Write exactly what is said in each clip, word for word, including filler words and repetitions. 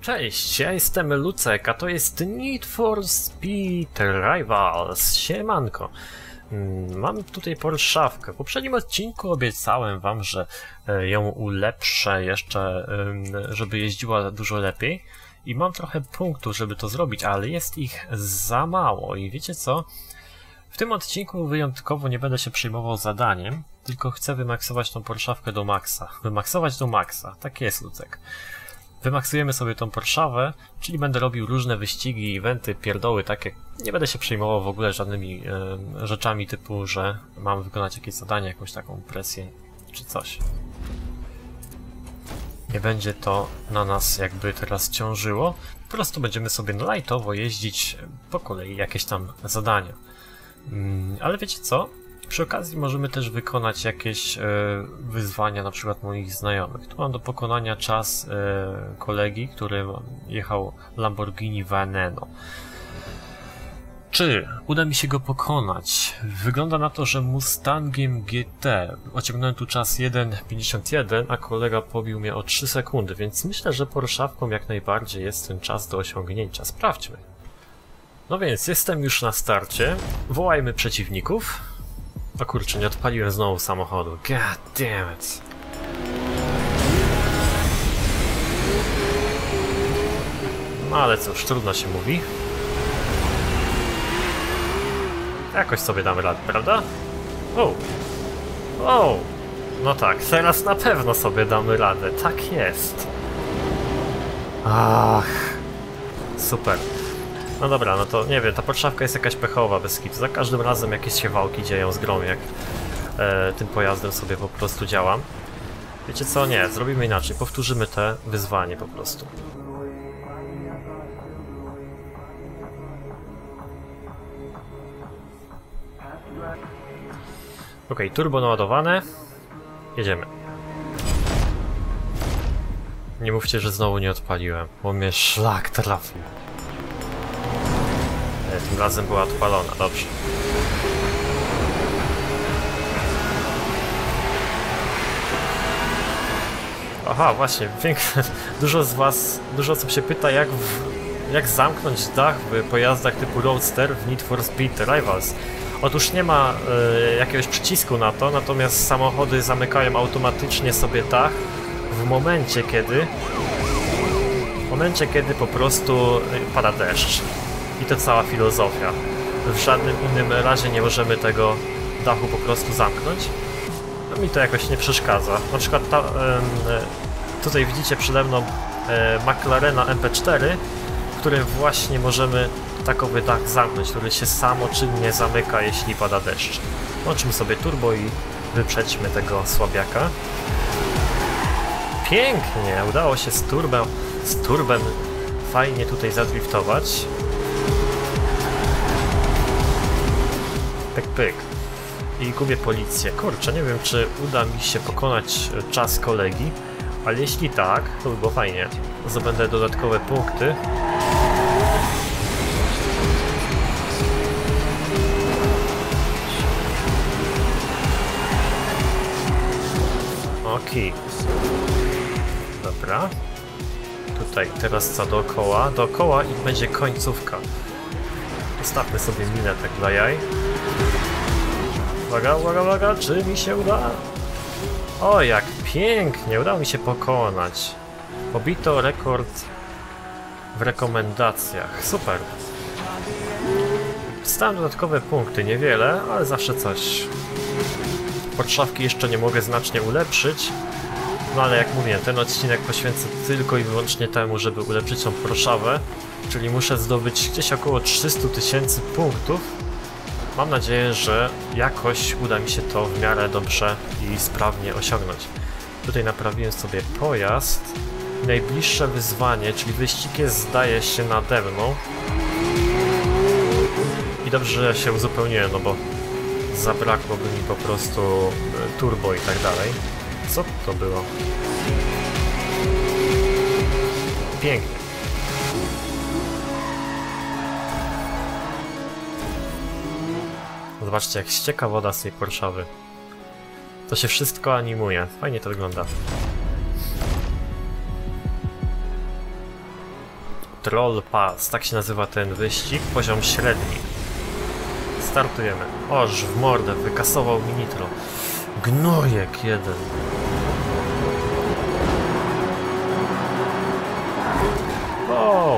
Cześć, ja jestem Lucek, a to jest Need for Speed Rivals. Siemanko. Mam tutaj Porszawkę. W poprzednim odcinku obiecałem wam, że ją ulepszę jeszcze, żeby jeździła dużo lepiej. I mam trochę punktów, żeby to zrobić, ale jest ich za mało. I wiecie co? W tym odcinku wyjątkowo nie będę się przejmował zadaniem, tylko chcę wymaksować tą Porszawkę do maksa. Wymaksować do maksa. Tak jest, Lucek. Wymaksujemy sobie tą Porszawę, czyli będę robił różne wyścigi, eventy, pierdoły takie. Nie będę się przejmował w ogóle żadnymi e, rzeczami typu, że mam wykonać jakieś zadanie, jakąś taką presję czy coś. Nie będzie to na nas jakby teraz ciążyło. Po prostu będziemy sobie na lightowo jeździć po kolei jakieś tam zadania. Mm, ale wiecie co? Przy okazji możemy też wykonać jakieś e, wyzwania, na przykład moich znajomych. Tu mam do pokonania czas e, kolegi, który jechał Lamborghini Veneno. Czy uda mi się go pokonać? Wygląda na to, że Mustangiem G T osiągnąłem tu czas jeden pięćdziesiąt jeden, a kolega pobił mnie o trzy sekundy, więc myślę, że Porszawką jak najbardziej jest ten czas do osiągnięcia. Sprawdźmy. No więc jestem już na starcie. Wołajmy przeciwników. O kurczę, nie odpaliłem znowu samochodu. God damn it. No ale cóż, trudno się mówi. Jakoś sobie damy radę, prawda? O! O! No tak, teraz na pewno sobie damy radę. Tak jest. Ach. Super. No dobra, no to nie wiem, ta Porszawka jest jakaś pechowa bez kitu. Za każdym razem jakieś się wałki dzieją z grą, jak e, tym pojazdem sobie po prostu działam. Wiecie co? Nie, zrobimy inaczej. Powtórzymy te wyzwanie po prostu. Ok, turbo naładowane. Jedziemy. Nie mówcie, że znowu nie odpaliłem, bo mnie szlak trafił. Tym razem była odpalona, dobrze. Aha, właśnie, piękne. Dużo z was, dużo osób się pyta, jak, w, jak zamknąć dach w pojazdach typu Roadster w Need for Speed Rivals. Otóż nie ma y, jakiegoś przycisku na to, natomiast samochody zamykają automatycznie sobie dach w momencie, kiedy w momencie, kiedy po prostu pada deszcz. I to cała filozofia. W żadnym innym razie nie możemy tego dachu po prostu zamknąć. No mi to jakoś nie przeszkadza. Na przykład ta, e, tutaj widzicie przede mną e, McLarena M P cztery, w którym właśnie możemy takowy dach zamknąć, który się samoczynnie zamyka, jeśli pada deszcz. Włączymy sobie turbo i wyprzedźmy tego słabiaka. Pięknie! Udało się z turbem, z turbem fajnie tutaj zadriftować. Pyk, pyk. I gubię policję. Kurczę, nie wiem, czy uda mi się pokonać czas kolegi, ale jeśli tak, to by było fajnie. Zdobędę dodatkowe punkty. Okej. Dobra. Tutaj teraz co dookoła? Dookoła i będzie końcówka. Postawmy sobie minę tak dla jaj. Uwaga, uwaga, uwaga, czy mi się uda? O, jak pięknie, udało mi się pokonać. Pobito rekord w rekomendacjach. Super. Dostałem dodatkowe punkty, niewiele, ale zawsze coś. Porszawki jeszcze nie mogę znacznie ulepszyć. No ale jak mówię, ten odcinek poświęcę tylko i wyłącznie temu, żeby ulepszyć tą Porszawę. Czyli muszę zdobyć gdzieś około trzysta tysięcy punktów. Mam nadzieję, że jakoś uda mi się to w miarę dobrze i sprawnie osiągnąć. Tutaj naprawiłem sobie pojazd. Najbliższe wyzwanie, czyli wyścig jest, zdaje się, nade mną. I dobrze, że się uzupełniłem, no bo zabrakłoby mi po prostu turbo i tak dalej. Co to było? Pięknie. Zobaczcie, jak ścieka woda z tej Porszawy. To się wszystko animuje. Fajnie to wygląda. Troll Pass, tak się nazywa ten wyścig, poziom średni. Startujemy. Oż w mordę, wykasował mi nitro. Gnojek jeden. Wow.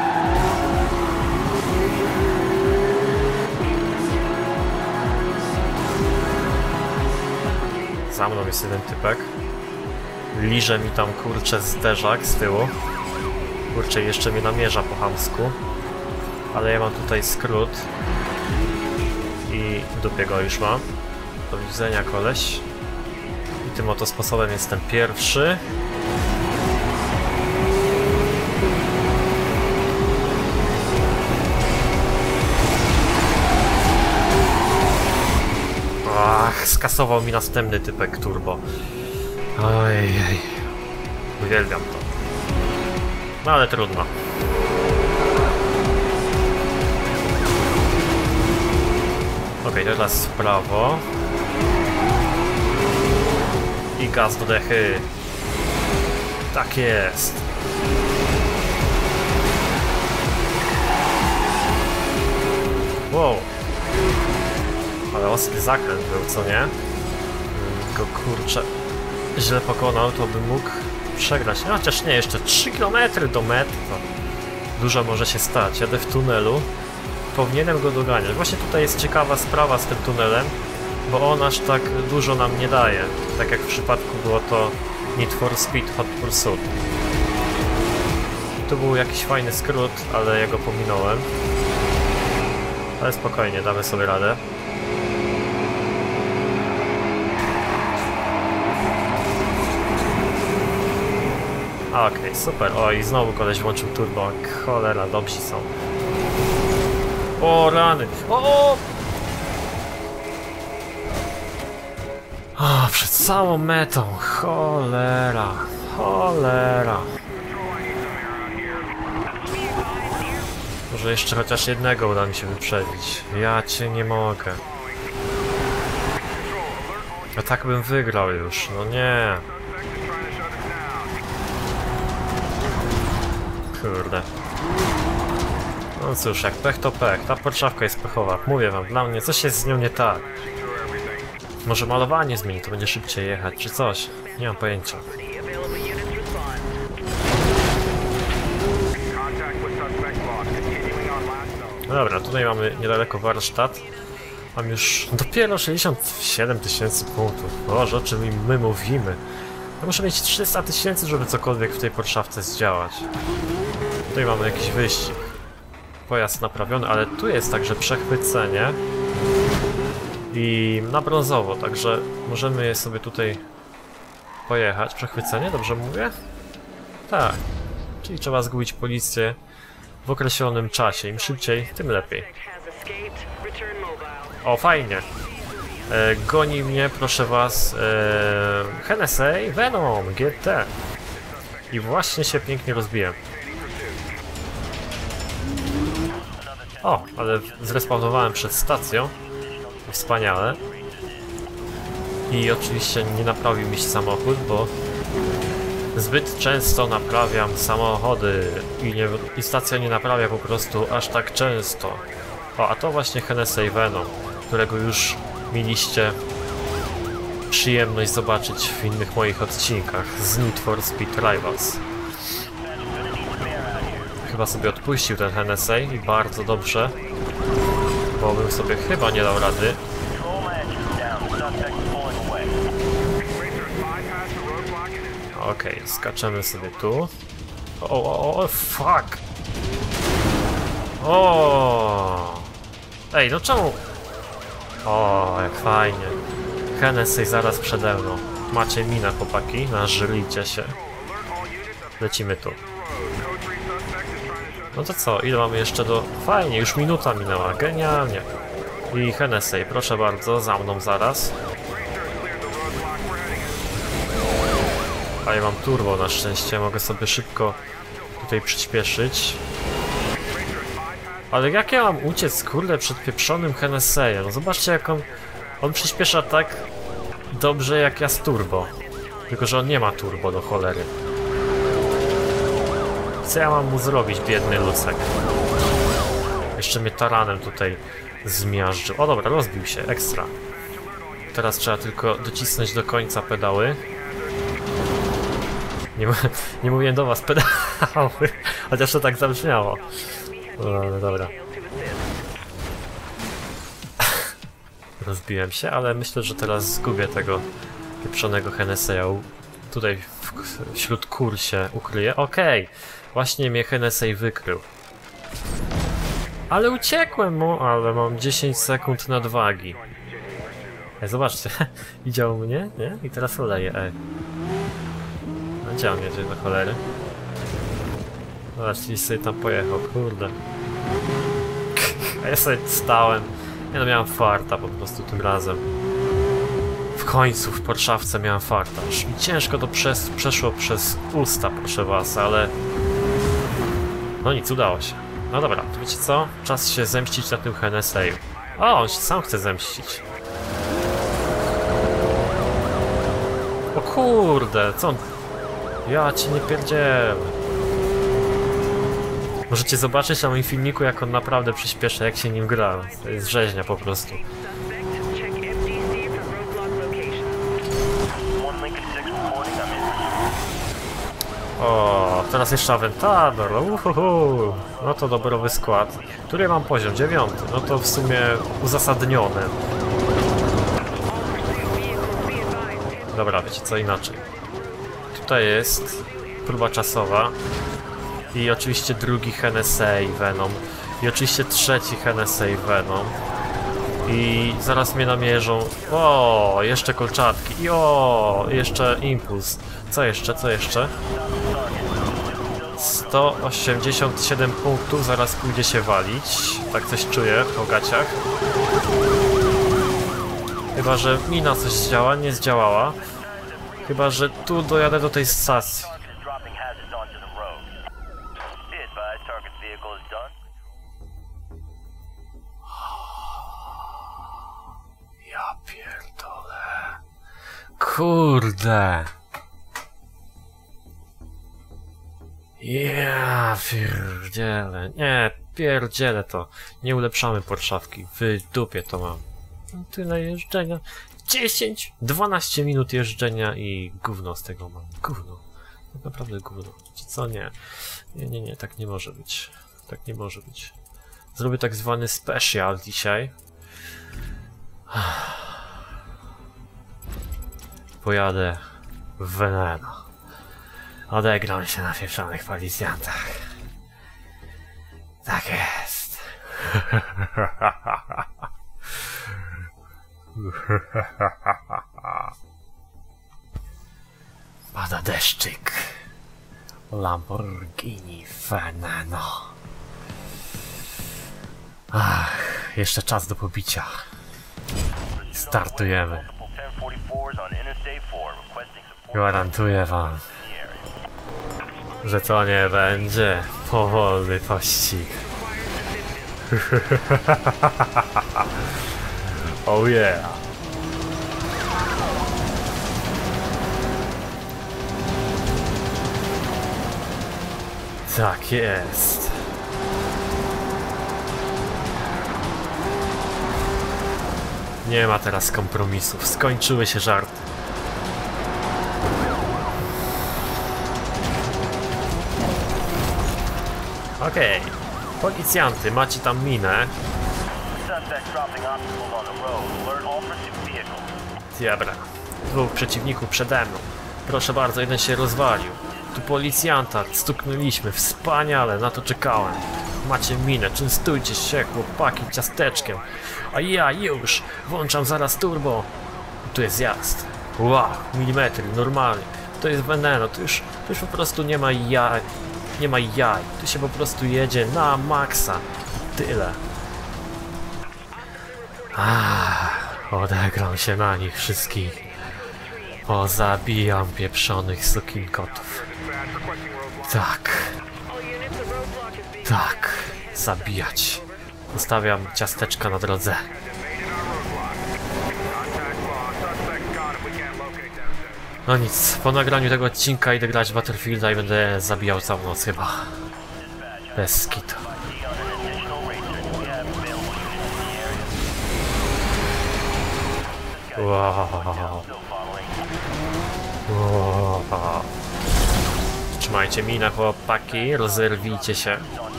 Za mną jest jeden typek. Liże mi tam kurczę zderzak z tyłu. Kurczę, jeszcze mnie namierza po chamsku. Ale ja mam tutaj skrót. I w dupie go już mam. Do widzenia, koleś. I tym oto sposobem jestem pierwszy. Ach, skasował mi następny typek turbo. Ojej. Uwielbiam to. No ale trudno. Ok, teraz w prawo. I gaz do dechy. Tak jest. Wow. Ale ostry zakręt był, co nie? Go kurczę źle pokonał, to by mógł przegrać. No, chociaż nie, jeszcze trzy kilometry do mety, to dużo może się stać. Jadę w tunelu. Powinienem go doganiać. Właśnie tutaj jest ciekawa sprawa z tym tunelem, bo on aż tak dużo nam nie daje. Tak jak w przypadku było to Need for Speed Hot Pursuit. Tu był jakiś fajny skrót, ale ja go pominąłem. Ale spokojnie, damy sobie radę. Okej, okay, super. O, i znowu koleś włączył turbo. Cholera, dobrzy są. O, rany. O! A, przed całą metą. Cholera. Cholera. Może jeszcze chociaż jednego uda mi się wyprzedzić. Ja cię nie mogę. A tak bym wygrał już. No nie. Kurde. No cóż, jak pech to pech. Ta porszawka jest pechowa. Mówię wam, dla mnie coś jest z nią nie tak. Może malowanie zmieni, to będzie szybciej jechać, czy coś. Nie mam pojęcia. No dobra, tutaj mamy niedaleko warsztat. Mam już dopiero sześćdziesiąt siedem tysięcy punktów. Boże, o czym my mówimy? Ja muszę mieć trzysta tysięcy, żeby cokolwiek w tej porszawce zdziałać. Tutaj mamy jakiś wyścig. Pojazd naprawiony, ale tu jest także przechwycenie. I na brązowo, także możemy je sobie tutaj pojechać. Przechwycenie, dobrze mówię? Tak. Czyli trzeba zgubić policję w określonym czasie. Im szybciej, tym lepiej. O, fajnie. E, goni mnie, proszę was, e, Hennessy Venom G T. I właśnie się pięknie rozbiłem. O, ale zrespawnowałem przed stacją. Wspaniale. I oczywiście nie naprawił mi się samochód, bo zbyt często naprawiam samochody i, nie, i stacja nie naprawia po prostu aż tak często. O, a to właśnie Hennessy Venom, którego już mieliście przyjemność zobaczyć w innych moich odcinkach z Need for Speed Rivals. Chyba sobie odpuścił ten Hennessy i bardzo dobrze, bo bym sobie chyba nie dał rady. Okej, okay, skaczemy sobie tu. O, o, o, fuck! O! Ej, no czemu? O, jak fajnie. Hennessy zaraz przede mną. Macie mina, chłopaki, nażryjcie się. Lecimy tu. No to co, ile mamy jeszcze do... Fajnie, już minuta minęła, genialnie. I Hennessy, proszę bardzo, za mną zaraz. A ja mam turbo na szczęście, mogę sobie szybko tutaj przyspieszyć. Ale jak ja mam uciec, kurde, przed pieprzonym Hennessy'em? No zobaczcie, jak on... On przyspiesza tak dobrze jak ja z turbo. Tylko że on nie ma turbo do cholery. Co ja mam mu zrobić, biedny lucek? Jeszcze mnie taranem tutaj zmiażdżył. O dobra, rozbił się, ekstra. Teraz trzeba tylko docisnąć do końca pedały. Nie, nie mówię do was pedały, chociaż to tak zabrzmiało. No, dobra. Rozbiłem się, ale myślę, że teraz zgubię tego pieprzonego Hennessy'a. Tutaj w, wśród kur się ukryje. Okej, okay. Właśnie mnie Hennessy wykrył. Ale uciekłem mu, ale mam dziesięć sekund nadwagi. Ej, zobaczcie, widział mnie, nie? I teraz oleje, ej. No gdzie on jedzie do cholery? Zobaczcie, gdzieś sobie tam pojechał, kurde. A ja sobie stałem. Nie no, miałem farta po prostu tym razem. W końcu w Porszawce miałem farta. Aż mi ciężko to przez, przeszło przez usta, proszę was, ale... No nic, udało się. No dobra, to wiecie co? Czas się zemścić na tym Hennessy'u. O, on się sam chce zemścić. O kurde, co on... Ja cię nie pierdzielę. Możecie zobaczyć na moim filmiku, jak on naprawdę przyspiesza, jak się nim gra. To jest rzeźnia po prostu. O, teraz jeszcze Aventador. Uhuhu. No to dobrowy skład. Który mam poziom? Dziewiąty. No to w sumie uzasadnione. Dobra, wiecie co, inaczej. Tutaj jest próba czasowa. I oczywiście drugi Hennessy Venom. I oczywiście trzeci Hennessy Venom. I zaraz mnie namierzą. O, jeszcze kolczatki. I o, jeszcze impuls. Co jeszcze, co jeszcze? sto osiemdziesiąt siedem punktów, zaraz pójdzie się walić. Tak coś czuję po gaciach. Chyba że mina coś zdziała, nie zdziałała. Chyba że tu dojadę do tej stacji. Ja pierdolę. Kurde. Ja pierdzielę. Nie, pierdzielę to. Nie ulepszamy Porszawki. W dupie to mam. Tyle jeżdżenia. dziesięć, dwanaście minut jeżdżenia i gówno z tego mam. Gówno. Tak naprawdę gówno. Czy co? Nie. Nie, nie, nie. Tak nie może być. Tak nie może być. Zrobię tak zwany special dzisiaj. Pojadę w Veneno. Odegram się na pieprzonych policjantach. Tak jest. Pada deszczyk. Lamborghini Veneno. Ach, jeszcze czas do pobicia. Startujemy. Gwarantuję wam, że to nie będzie powolny pościg. Oh yeah. Tak jest. Nie ma teraz kompromisów. Skończyły się żarty. Okej. Okay. Policjanty, macie tam minę. Dobra. Dwóch przeciwników przede mną. Proszę bardzo, jeden się rozwalił. Tu policjanta, stuknęliśmy. Wspaniale, na to czekałem. Macie minę, częstujcie się, chłopaki, ciasteczkiem. A ja już włączam zaraz turbo. Tu jest zjazd. Wow, milimetry, normalnie. To jest Veneno, to już, to już po prostu nie ma jaj. Nie ma jaj. Tu się po prostu jedzie na maksa. Tyle. Ah, odegram się na nich wszystkich. Pozabijam pieprzonych sukinkotów. Tak. Tak. Zabijać. Zostawiam ciasteczka na drodze. No nic, po nagraniu tego odcinka idę grać w Battlefielda i będę zabijał całą noc chyba. Bez skitu. Wow. Wow. Trzymajcie minę, chłopaki, rozerwijcie się.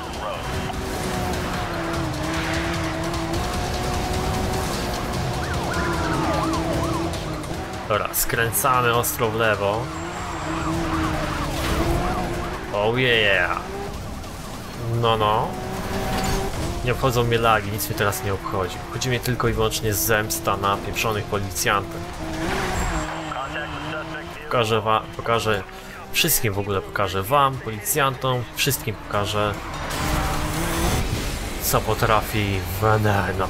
Dobra, skręcamy ostro w lewo. Oh yeah! No, no. Nie obchodzą mnie lagi, nic mnie teraz nie obchodzi. Chodzi mnie tylko i wyłącznie zemsta na pieprzonych policjantach. Pokażę wam, pokażę wszystkim w ogóle, pokażę wam, policjantom, wszystkim pokażę, co potrafi Veneno.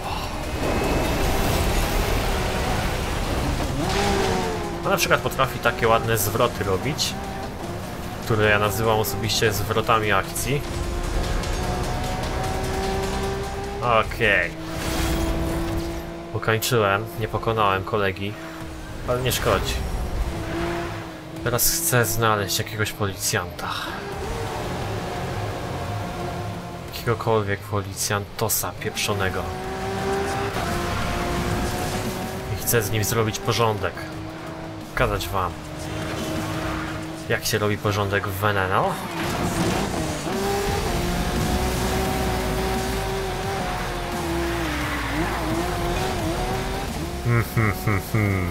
No, na przykład potrafi takie ładne zwroty robić, które ja nazywam osobiście zwrotami akcji. Okej. Okay. Ukończyłem, nie pokonałem kolegi, ale nie szkodzi. Teraz chcę znaleźć jakiegoś policjanta. Jakiegokolwiek policjantosa pieprzonego. I chcę z nim zrobić porządek. Pokazać wam, jak się robi porządek w Veneno. Hmm, hmm, hmm, hmm.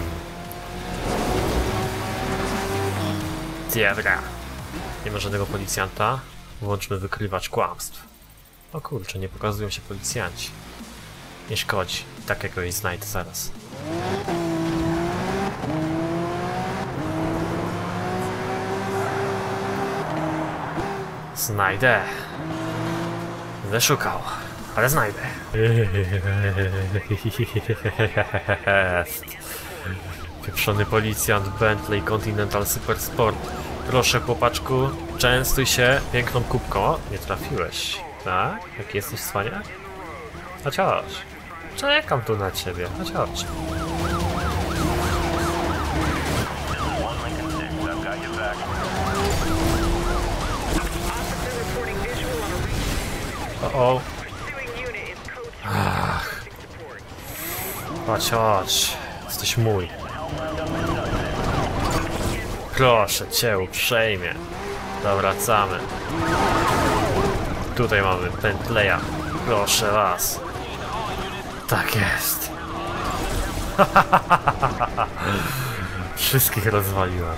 Dobra. Nie ma żadnego policjanta. Włączmy wykrywacz kłamstw. O kurczę, nie pokazują się policjanci. Nie szkodzi. Tak jakoś znajdę zaraz. Znajdę. Będę szukał, ale znajdę. Pieprzony policjant Bentley Continental Super Sport. Proszę, chłopaczku, częstuj się piękną kubką. O, nie trafiłeś. Tak? Jaki jesteś cwaniak? Chodź, chodź. Czekam tu na ciebie. Chodź, chodź. O, o. Ach. Chodź, chodź. Jesteś mój. Proszę cię uprzejmie. Zawracamy. Tutaj mamy Bentleya. Proszę was. Tak jest. Wszystkich rozwaliłem.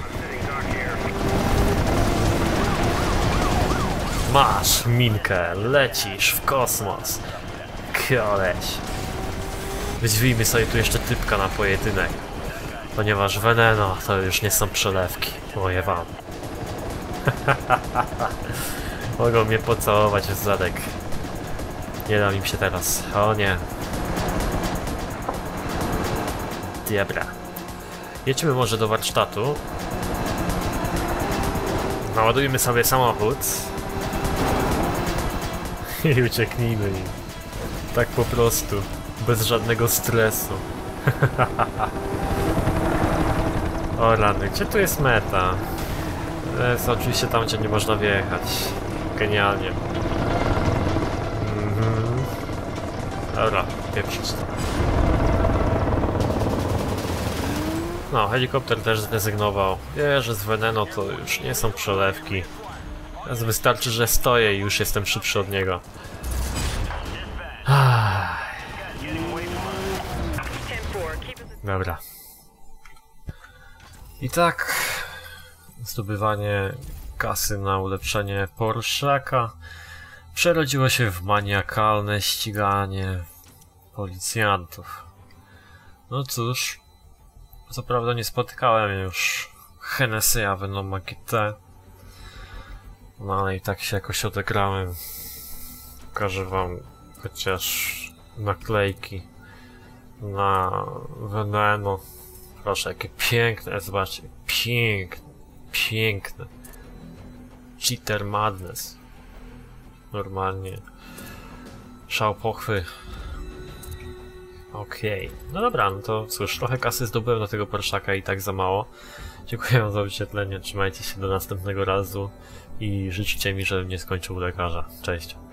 Masz minkę, lecisz w kosmos. Koleś. Wydźwijmy sobie tu jeszcze typka na pojedynek. Ponieważ Veneno to już nie są przelewki. Moje wam. Mogą mnie pocałować w zadek. Nie dam im się teraz. O nie. Dobra. Jedźmy może do warsztatu. Naładujmy sobie samochód. I ucieknijmy im. Tak po prostu. Bez żadnego stresu. O rany, gdzie tu jest meta? To jest oczywiście tam, gdzie nie można wjechać. Genialnie. Mhm. Dobra, pieprzyć to. No, helikopter też zrezygnował. Wie, że z Veneno to już nie są przelewki. Teraz wystarczy, że stoję i już jestem szybszy od niego. Dobra. I tak zdobywanie kasy na ulepszenie Porszaka przerodziło się w maniakalne ściganie policjantów. No cóż, co prawda nie spotkałem już Hennessy'a Venoma G T, no ale i tak się jakoś odegrałem. Pokażę wam chociaż naklejki na Veneno. Proszę, jakie piękne, zobaczcie, piękne, piękne. Cheater Madness. Normalnie. Szał pochwy. Okej, okay. No dobra, no to cóż, trochę kasy zdobyłem do tego Porszaka i tak za mało. Dziękuję za wyświetlenie, trzymajcie się do następnego razu i życzcie mi, żebym nie skończył u lekarza. Cześć.